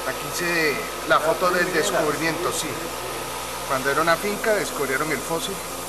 Aquí se la foto del descubrimiento, sí. Cuando era una finca descubrieron el fósil